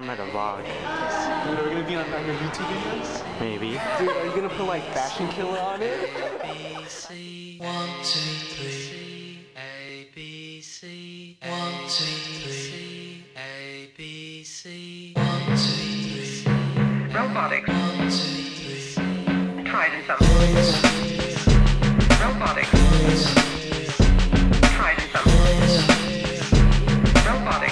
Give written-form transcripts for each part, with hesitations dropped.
at a vlog. Dude, are we gonna be on your YouTube videos? Maybe. Dude, are you gonna put like Fashion Killer on it? ABC, 1, 2, 3. ABC, 1, 2, 3. ABC, 1, 2, 3. Robotics. 1, 2, 3. Tried in some. Robotics. Tried in some. Robotics.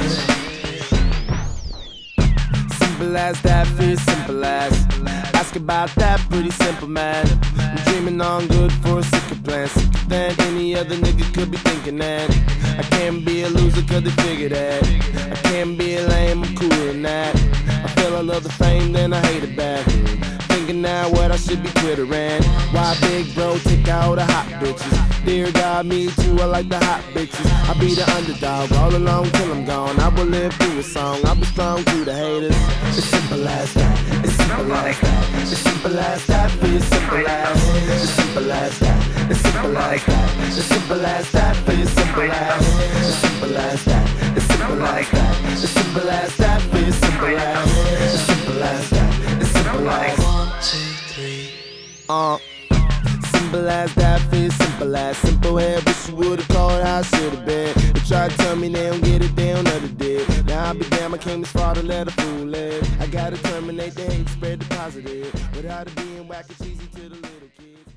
Simple as that, feel simple as. Ask about that, pretty simple man. I'm dreaming on good for a sicker plan. Sicker than any other nigga could be thinking that. I can't be a loser cause they figure that. I can't be a lame, I'm cooler than that. I feel I love the fame, then I hate it back. Thinking now what I should be twittering. Why big bro take out the hot bitches? Dear God, me too, I like the hot bitches. I be the underdog all along till I'm gone. I will live through a song, I'll be strong through the haters. It's simple as that, it's simple as that. It's simple as that, feel simple as. It's simple as that, it's simple as that. It's simple as that, feel simple as. It's simple as that, it's simple as that. It's simple as that, feel simple as. It's simple as that, it's simple as. 1, 2, 3. Simple as that, feel simple as. Simple head, wish you would've called how I should've been. They try to tell me they don't get it, they don't know they did. Now I'll be damn, I came this far to let a fool live. I gotta terminate the hate, spread the positive. Without it being whack and cheesy to the little kids.